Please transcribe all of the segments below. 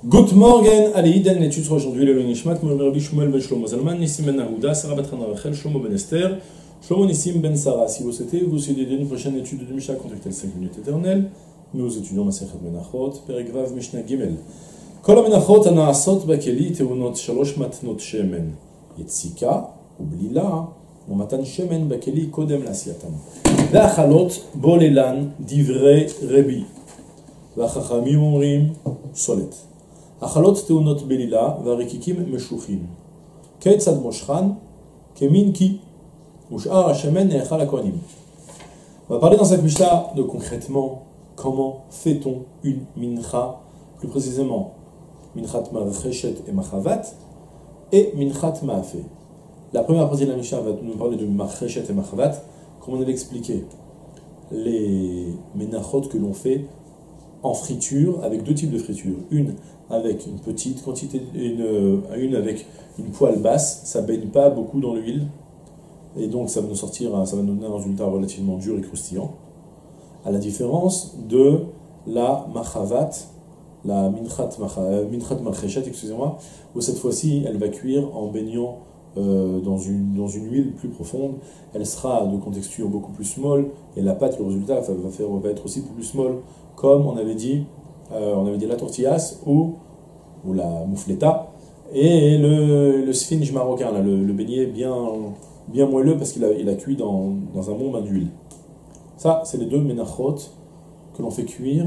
Good morning, allez, Iden, l'étude sur aujourd'hui, le Nishmat, Rabbi Shmuel ben Shlomo Zalman, Nissim ben Naouda, Sarah Batran Rachel, Shlomo ben Esther, Shlomo Nissim ben Sarah. Si vous souhaitez vous aider d'une prochaine étude de Mishnah, contactez le 5 minutes éternelles. Nous étudions Masechet Menachot, Perek Vav Mishnah Gimel. Kol ha-menachot ha-na'asot bakeli teunot shalosh matnot shemen, yetzika ublila umatan shemen bakeli kodem la'asiyatan. Ve'achalot bolelan divrei Rebi. Ve'achachamim omrim solet. Achalot teunot belila v'arikikim meshuchim. Ketzad moshchan kemin ki ush'ar hashemen ne'echal ha-kohanim. On va parler dans cette Mishnah de concrètement comment fait-on une mincha, plus précisément minchat marcheshet et machavat et minchat ma'afé. La première partie de la Mishnah va nous parler de marcheshet et machavat, comme on avait expliqué les menachot que l'on fait en friture, avec deux types de friture. Une avec une petite quantité, une avec une poêle basse, ça ne baigne pas beaucoup dans l'huile, et donc ça va nous donner un résultat relativement dur et croustillant. À la différence de la machavat, la minchat marcheshet, excusez-moi, où cette fois-ci elle va cuire en baignant dans une huile plus profonde. Elle sera de contexture beaucoup plus molle, et la pâte, le résultat va être aussi plus molle, comme on avait dit la tortillas ou la moufleta, et le sfinge marocain, là, le beignet bien moelleux parce qu'il a cuit dans un bon bain d'huile. Ça, c'est les deux menachot que l'on fait cuire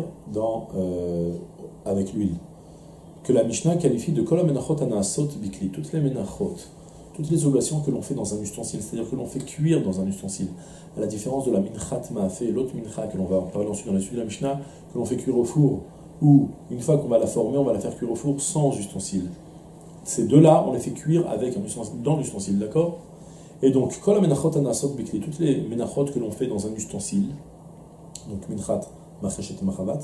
avec l'huile, que la Mishnah qualifie de kol ha-menachot ha-na'asot bikli, toutes les menachot, toutes les oblations que l'on fait dans un ustensile, c'est-à-dire que l'on fait cuire dans un ustensile, à la différence de la minchat ma'afé, l'autre mincha que l'on va parler ensuite dans la suite de la Mishnah, que l'on fait cuire au four, ou une fois qu'on va la former, on va la faire cuire au four sans ustensile. Ces deux-là, on les fait cuire avec un ustensile, dans l'ustensile, d'accord? Et donc, kol ha-menachot ha-na'asot bikli, toutes les menachot que l'on fait dans un ustensile, donc minchat, marcheshet et machavat,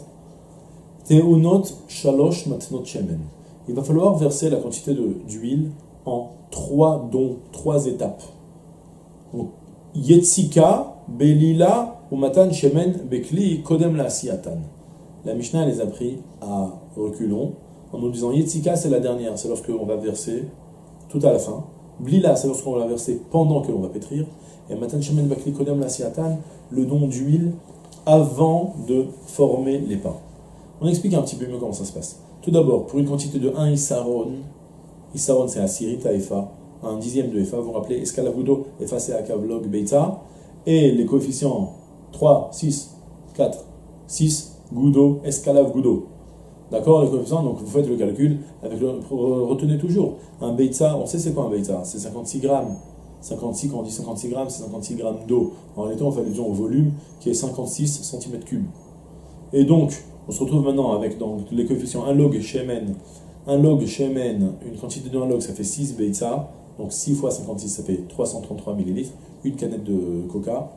teunot shalosh matnot shemen. Il va falloir verser la quantité d'huile en trois dons, trois étapes. Donc, yetzika, belila, ou matan shemen, bekli, kodem la'asiyatan. La Mishnah les a pris à reculons, en nous disant yetzika, c'est la dernière, c'est lorsque l'on va verser tout à la fin. Blila, c'est lorsqu'on va verser pendant que l'on va pétrir. Et matan shemen, bekli, kodem la'asiyatan, le don d'huile avant de former les pains. On explique un petit peu mieux comment ça se passe. Tout d'abord, pour une quantité de 1 isaron c'est un sirita efa, un dixième de efa, vous vous rappelez, escalavudo, efa c'est akavlog beita, et les coefficients 3, 6, 4, 6, gudo, escalav gudo. D'accord, les coefficients, donc vous faites le calcul, retenez toujours, un beita, on sait c'est quoi un beita, c'est 56 grammes. 56, quand on dit 56 grammes, c'est 56 grammes d'eau. En réalité, on fait allusion au volume qui est 56 cm3. Et donc, on se retrouve maintenant avec les coefficients 1 log shemen. 1 log shemen, une quantité de 1 log, ça fait 6 beitza. Donc 6 fois 56, ça fait 333 ml. Une canette de coca.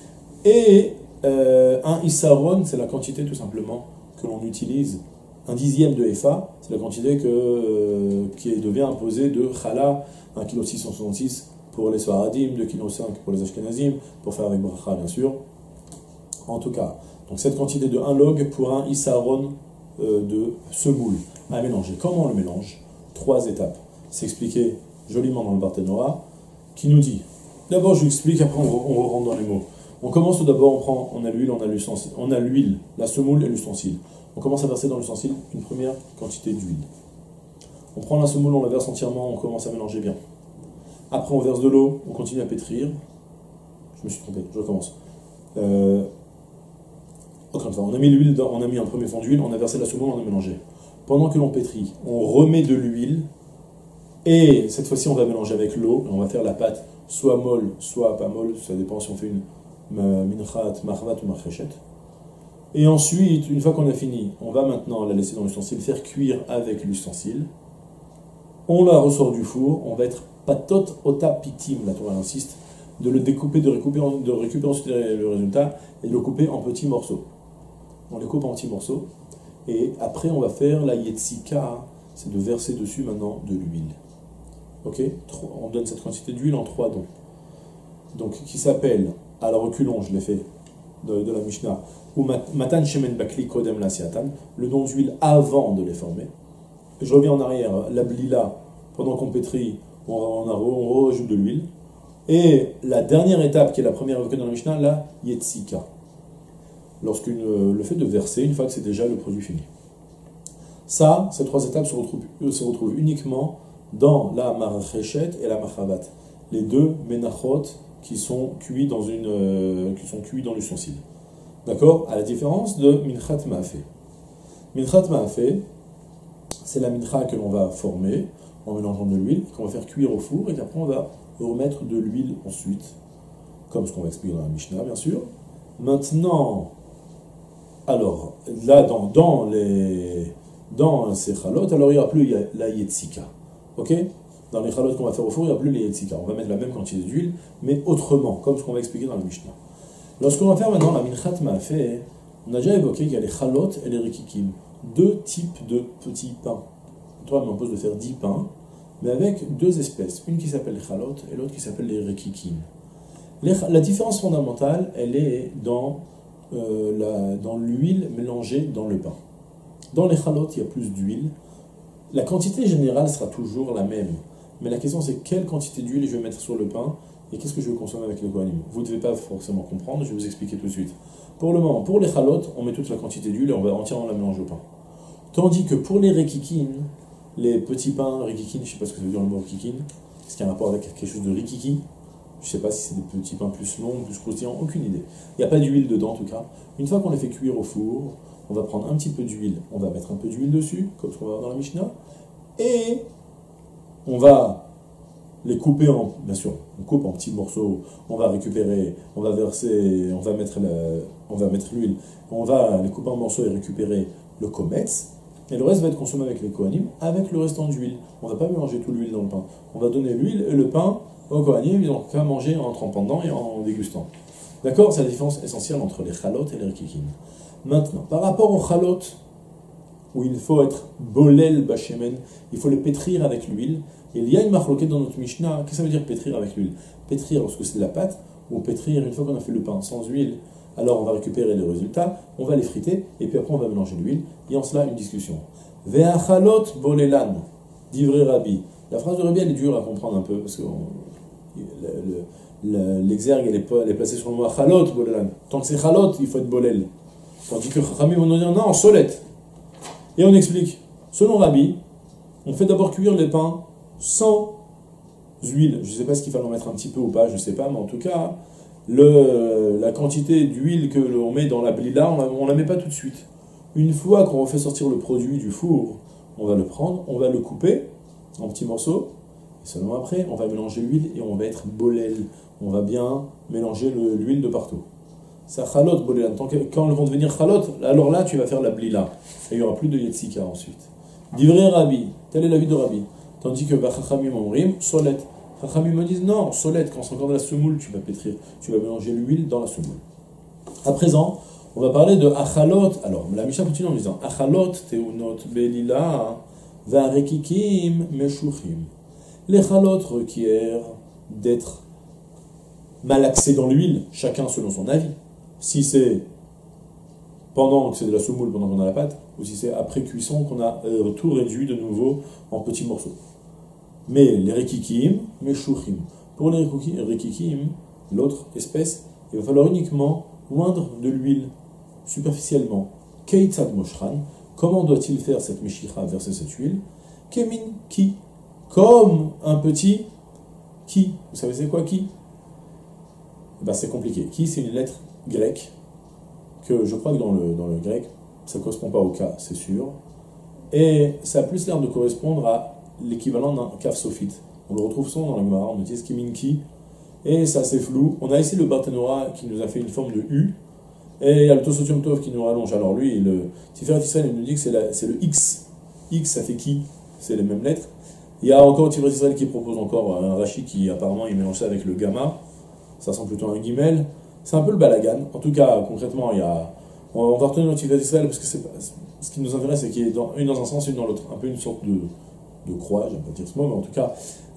Et 1 isaron, c'est la quantité tout simplement que l'on utilise. Un dixième de efa, c'est la quantité qui devient imposée de chala, 1,666 kg pour les Svaradim, 2,5 kg pour les Ashkenazim, pour faire avec bracha bien sûr. En tout cas, donc cette quantité de 1 log pour un isaron de semoule à mélanger. Comment on le mélange? 3 étapes. C'est expliqué joliment dans le Barthénora, qui nous dit, d'abord je vous explique, après on rentre dans les mots. On commence tout d'abord, on a l'huile, la semoule et l'ustensile. On commence à verser dans l'ustensile une première quantité d'huile. On prend la semoule, on la verse entièrement, on commence à mélanger bien. Après on verse de l'eau, on continue à pétrir. Je me suis trompé, je recommence. Encore une fois, on a mis l'huile, on a mis un premier fond d'huile, on a versé la semoule, on a mélangé. Pendant que l'on pétrit, on remet de l'huile, et cette fois-ci on va mélanger avec l'eau, on va faire la pâte soit molle, soit pas molle, ça dépend si on fait une minchat, machavat ou marcheshet. Et ensuite, une fois qu'on a fini, on va maintenant la laisser dans l'ustensile, faire cuire avec l'ustensile. On la ressort du four, on va être patot ota pitim, la Torah insiste, de le découper, de récupérer ensuite le résultat, et de le couper en petits morceaux. On les coupe en petits morceaux, et après on va faire la yetzika, c'est de verser dessus maintenant de l'huile. Ok, on donne cette quantité d'huile en 3 dons. Donc qui s'appelle, à la reculons, je l'ai fait, de la Mishnah, ou matan shemen bakli kodem la'asiyatan, le don d'huile avant de les former. je reviens en arrière, la blila, pendant qu'on pétrit, on rajoute de l'huile. Et la dernière étape, qui est la première évoquée dans la Mishnah, la yetzika. Le fait de verser, une fois que c'est déjà le produit fini. Ça, ces trois étapes se retrouvent uniquement dans la marachet et la machavat. Les deux menachot qui sont cuits dans l'ustensile. D'accord? À la différence de minchat ma'afé. Minchat ma'afé, c'est la mincha que l'on va former en mélangeant de l'huile, qu'on va faire cuire au four, et qu'après on va remettre de l'huile ensuite, comme ce qu'on va expliquer dans la Mishnah, bien sûr. Maintenant, alors, là, dans ces chalotes, alors il n'y aura plus la yetzika. Ok? Dans les chalotes qu'on va faire au four, il n'y aura plus les yetzika. On va mettre la même quantité d'huile, mais autrement, comme ce qu'on va expliquer dans la Mishnah. Lorsqu'on va faire maintenant la minchat ma'afé, on a déjà évoqué qu'il y a les chalotes et les rikikim. Deux types de petits pains. Toi, on m'impose de faire 10 pains, mais avec deux espèces. Une qui s'appelle les chalotes et l'autre qui s'appelle les rikikim. La différence fondamentale, elle est dans l'huile mélangée dans le pain. Dans les chalotes, il y a plus d'huile. La quantité générale sera toujours la même. Mais la question, c'est quelle quantité d'huile je vais mettre sur le pain et qu'est-ce que je vais consommer avec le kohanim. Vous ne devez pas forcément comprendre, je vais vous expliquer tout de suite. Pour le moment, pour les chalotes, on met toute la quantité d'huile et on va entièrement la mélanger au pain. Tandis que pour les rikikin, les petits pains rikikin, je ne sais pas ce que ça veut dire le mot rikikin, est-ce qu'il y a un rapport avec quelque chose de rikiki? Je ne sais pas si c'est des petits pains plus longs, plus croustillants, aucune idée. Il n'y a pas d'huile dedans en tout cas. Une fois qu'on les fait cuire au four, on va prendre un petit peu d'huile, on va mettre un peu d'huile dessus, comme ce qu'on va voir dans la Mishnah, et on va les couper bien sûr, on coupe en petits morceaux, on va récupérer, on va verser, on va mettre l'huile, on va les couper en morceaux et récupérer le kometz, et le reste va être consommé avec les kohanim, avec le restant d'huile. On ne va pas mélanger tout l'huile dans le pain. On va donner l'huile et le pain aux kohanim, ils n'ont qu'à manger en trempant dedans et en dégustant. D'accord? C'est la différence essentielle entre les chalot et les rikikim. Maintenant, par rapport aux chalot, où il faut être bolel bachemen, il faut les pétrir avec l'huile. Il y a une marloquette dans notre Mishnah. Qu'est-ce que ça veut dire pétrir avec l'huile? Pétrir lorsque c'est de la pâte, ou pétrir une fois qu'on a fait le pain sans huile. Alors on va récupérer les résultats, on va les friter, et puis après on va mélanger l'huile. Et en cela, une discussion. Ve'achalot bolelan, divrei Rabbi. La phrase de Rabbi, elle est dure à comprendre un peu, parce que l'exergue, elle est placée sur le mot achalot bolelan. Tant que c'est chalot, il faut être bolel. Tandis que Chachamim vont nous dire non, solette. Et on explique. Selon Rabbi, on fait d'abord cuire les pains sans huile. Je ne sais pas ce qu'il fallait en mettre un petit peu ou pas, je ne sais pas, mais en tout cas, la quantité d'huile que l'on met dans la blila, on ne la met pas tout de suite. Une fois qu'on fait sortir le produit du four, on va le prendre, on va le couper en petits morceaux, et seulement après, on va mélanger l'huile et on va être bolel. On va bien mélanger l'huile de partout. Ça chalot bolel. Quand elles vont devenir chalot, alors là, tu vas faire la blila. Et il n'y aura plus de yetzika ensuite. Divrei Rabbi, tel est l'avis de Rabbi. Tandis que Chachamim omrim, solet. Chachamim me disent non, solet, quand c'est encore de la semoule, tu vas pétrir, tu vas mélanger l'huile dans la semoule. À présent, on va parler de achalot. Alors, la Mishnah continue en disant achalot teunot belila varekikim meshuchim. Les chalot requièrent d'être malaxés dans l'huile, chacun selon son avis. Si c'est pendant que c'est de la semoule, pendant qu'on a la pâte, ou si c'est après cuisson qu'on a tout réduit de nouveau en petits morceaux. Mais les rekikim, meshuchim. Pour les rekikim, l'autre espèce, il va falloir uniquement oindre de l'huile superficiellement. Keitzad moshran, comment doit-il faire cette meshicha, verser cette huile? Kemin ki, comme un petit ki. Vous savez c'est quoi ki? Ben, c'est compliqué. Ki, c'est une lettre grecque que je crois que dans le grec, ça ne correspond pas au cas, c'est sûr. Et ça a plus l'air de correspondre à l'équivalent d'un kaf sophite. On le retrouve souvent dans la Gemara, on utilise keminki, et ça c'est flou. On a ici le Barthénora qui nous a fait une forme de U, et il y a le Tosotium Tov qui nous rallonge. Alors lui, le Tiferet Israël, il nous dit que c'est le X. X, ça fait qui? C'est les mêmes lettres. Il y a encore Tiferet Israël qui propose encore un Rashi qui apparemment il mélange ça avec le Gamma. Ça sent plutôt un guimel. C'est un peu le balagan. En tout cas, concrètement, on va retenir le Tiferet Israël parce que ce qui nous intéresse, c'est qu'il y ait une dans un sens, une dans l'autre. Un peu une sorte de croix, j'aime pas dire ce mot, mais en tout cas,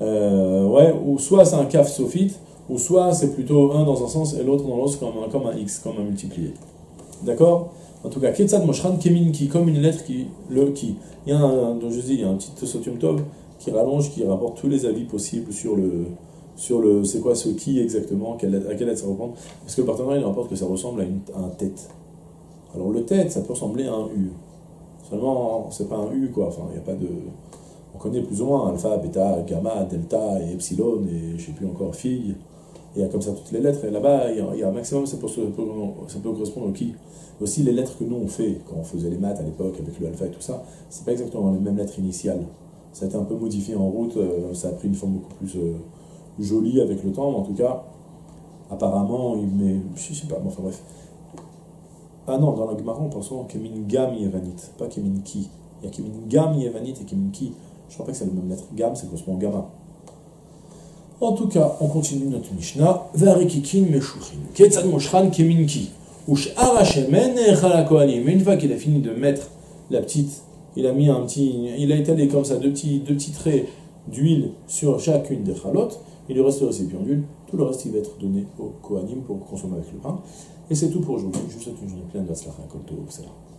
ou soit c'est un kaf sophite, ou soit c'est plutôt un dans un sens et l'autre dans l'autre comme un X, comme un multiplié. D'accord? En tout cas, Ketzad Moshran Keminki, comme une lettre qui, le qui. Il y a donc je dis, il y a un petit Sotium Tov qui rallonge, qui rapporte tous les avis possibles sur le c'est quoi ce qui exactement, à quelle lettre ça reprend. Parce que le partenaire il rapporte que ça ressemble à un tête. Alors le tête, ça peut ressembler à un U. Seulement, c'est pas un U quoi, enfin, il n'y a pas de. On connaît plus ou moins alpha, bêta, gamma, delta et epsilon et je sais plus encore phi. Il y a comme ça toutes les lettres, et là-bas, il y a un maximum, ça peut correspondre au qui. Aussi, les lettres que nous on fait, quand on faisait les maths à l'époque avec le alpha et tout ça, c'est pas exactement les mêmes lettres initiales. Ça a été un peu modifié en route, ça a pris une forme beaucoup plus jolie avec le temps, mais en tout cas, apparemment, je sais pas, enfin bref. Ah non, dans la Gemara, on pense souvent Kemin Gam Yevanit, pas Kemin Ki. Il y a Kemin Gam Yevanit et Kemin Ki. Je crois pas que c'est la même lettre. Gam, c'est correspond au gamma. En tout cas, on continue notre Mishnah. Varikikin meshuchin. Ketzad moshran keminki. Ush arashemen echalakoanim. Mais une fois qu'il a fini de mettre la petite, il a étalé comme ça deux petits traits d'huile sur chacune des chalotes. Il lui reste le récipient d'huile. Tout le reste, il va être donné au kohanim pour consommer avec le pain. Et c'est tout pour aujourd'hui. Je vous souhaite une journée pleine de Hatzlacha Kol Tov.